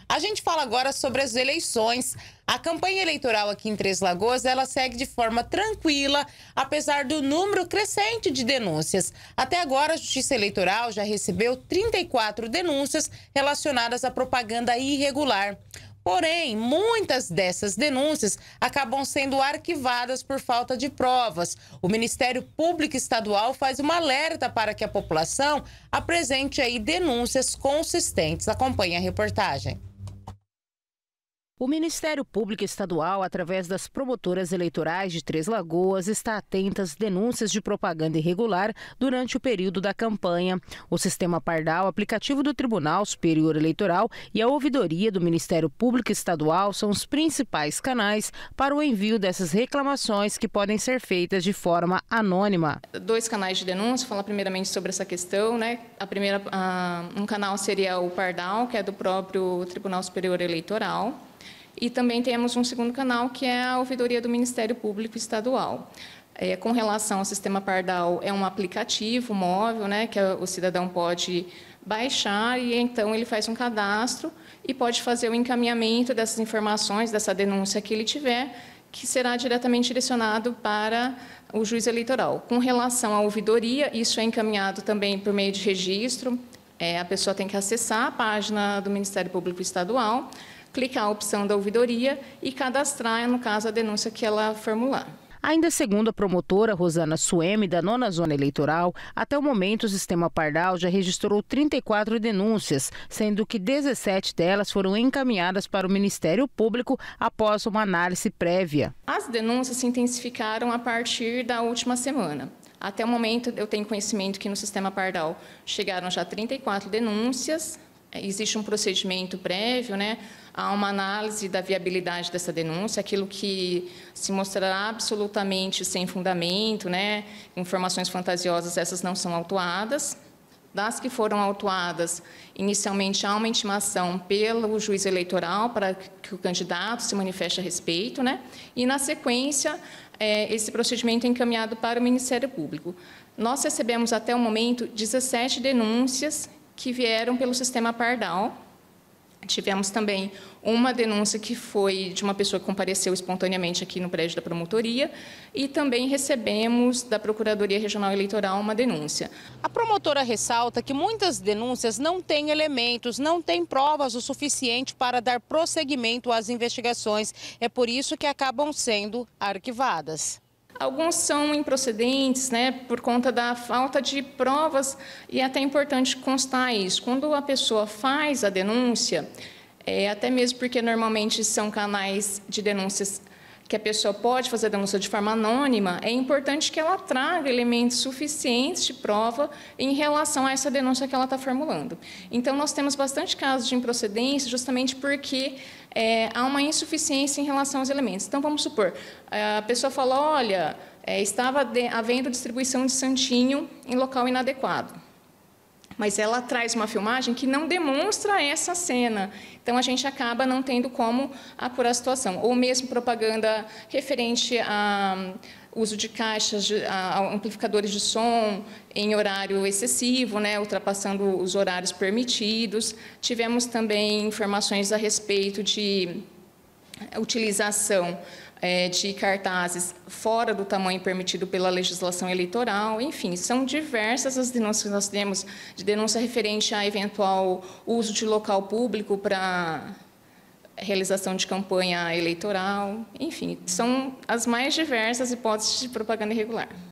A gente fala agora sobre as eleições. A campanha eleitoral aqui em Três Lagoas, ela segue de forma tranquila, apesar do número crescente de denúncias. Até agora, a Justiça Eleitoral já recebeu 34 denúncias relacionadas à propaganda irregular. Porém, muitas dessas denúncias acabam sendo arquivadas por falta de provas. O Ministério Público Estadual faz uma alerta para que a população apresente aí denúncias consistentes. Acompanhe a reportagem. O Ministério Público Estadual, através das promotoras eleitorais de Três Lagoas, está atento às denúncias de propaganda irregular durante o período da campanha. O Sistema Pardal, aplicativo do Tribunal Superior Eleitoral e a ouvidoria do Ministério Público Estadual são os principais canais para o envio dessas reclamações que podem ser feitas de forma anônima. 2 canais de denúncia, falar primeiramente sobre essa questão, né? Um canal seria o Pardal, que é do próprio Tribunal Superior Eleitoral. E também temos um segundo canal, que é a ouvidoria do Ministério Público Estadual. Com relação ao Sistema Pardal, é um aplicativo móvel, né, que o cidadão pode baixar e então ele faz um cadastro e pode fazer o encaminhamento dessas informações, dessa denúncia que ele tiver, que será diretamente direcionado para o juiz eleitoral. Com relação à ouvidoria, isso é encaminhado também por meio de registro. A pessoa tem que acessar a página do Ministério Público Estadual, clicar a opção da ouvidoria e cadastrar, no caso, a denúncia que ela formular. Ainda segundo a promotora Rosana Suemi, da 9ª Zona Eleitoral, até o momento o Sistema Pardal já registrou 34 denúncias, sendo que 17 delas foram encaminhadas para o Ministério Público após uma análise prévia. As denúncias se intensificaram a partir da última semana. Até o momento, eu tenho conhecimento que no Sistema Pardal chegaram já 34 denúncias. Existe um procedimento prévio, né? Há uma análise da viabilidade dessa denúncia, aquilo que se mostrará absolutamente sem fundamento, né? Informações fantasiosas, essas não são autuadas. Das que foram autuadas, inicialmente há uma intimação pelo juiz eleitoral para que o candidato se manifeste a respeito, né? E, na sequência, esse procedimento é encaminhado para o Ministério Público. Nós recebemos, até o momento, 17 denúncias que vieram pelo Sistema Pardal. Tivemos também uma denúncia que foi de uma pessoa que compareceu espontaneamente aqui no prédio da promotoria e também recebemos da Procuradoria Regional Eleitoral uma denúncia. A promotora ressalta que muitas denúncias não têm elementos, não têm provas o suficiente para dar prosseguimento às investigações. É por isso que acabam sendo arquivadas. Alguns são improcedentes, né, por conta da falta de provas, e é até importante constar isso. Quando a pessoa faz a denúncia, até mesmo porque normalmente são canais de denúncias que a pessoa pode fazer a denúncia de forma anônima, é importante que ela traga elementos suficientes de prova em relação a essa denúncia que ela está formulando. Então, nós temos bastante casos de improcedência justamente porque há uma insuficiência em relação aos elementos. Então, vamos supor, a pessoa falou, olha, estava havendo distribuição de santinho em local inadequado. Mas ela traz uma filmagem que não demonstra essa cena. Então, a gente acaba não tendo como apurar a situação. Ou mesmo propaganda referente a uso de caixas, a amplificadores de som em horário excessivo, né, ultrapassando os horários permitidos. Tivemos também informações a respeito de utilização de cartazes fora do tamanho permitido pela legislação eleitoral. Enfim, são diversas as denúncias que nós temos, de denúncia referente a eventual uso de local público para realização de campanha eleitoral. Enfim, são as mais diversas hipóteses de propaganda irregular.